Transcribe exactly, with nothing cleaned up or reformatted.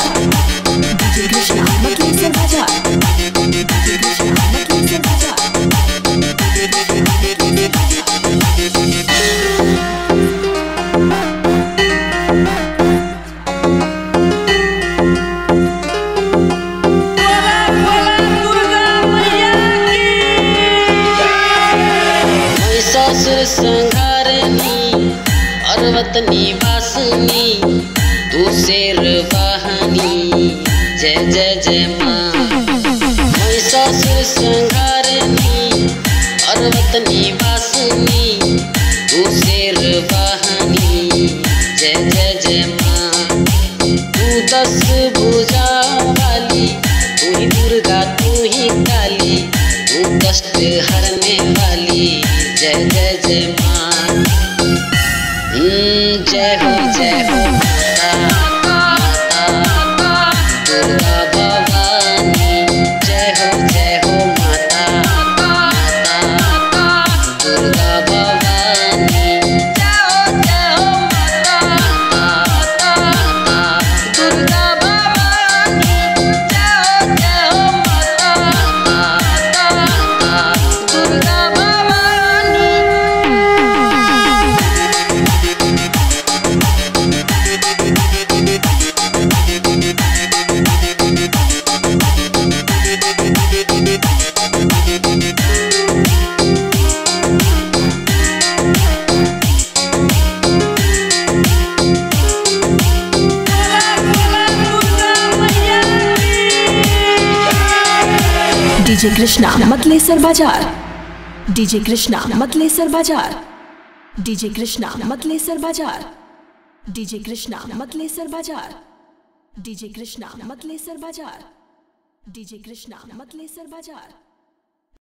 DJ Krishna Matlesar बाजार, DJ Krishna Matlesar बाजार। संघारनी पर्वत निवासनी तू शेर वाहनी जय जय जय माँ। महिषासुर संघारनी पर्वत निवासनी तू शेर वाहनी जय जय जय माँ। तू दस भुजा वाली, तू ही दुर्गा तू ही काली, तू कष्ट हरने वाली जय जय जय माँ। जय हो जय हो माता माता दुर्गा भवानी, जय हो जय हो माता माता दुर्गा भवानी, जय हो जय हो माता माता दुर्गा भवानी, जय हो जय हो माता माता दुर्गा भवानी। डीजे कृष्णा मतलेसर बाजार, डीजे कृष्णा मतलेसर बाजार, डीजे कृष्णा मतलेसर बाजार, डीजे कृष्णा मतलेसर बाजार, डीजे कृष्णा मतलेसर बाजार, डीजे कृष्णा मतलेसर बाजार।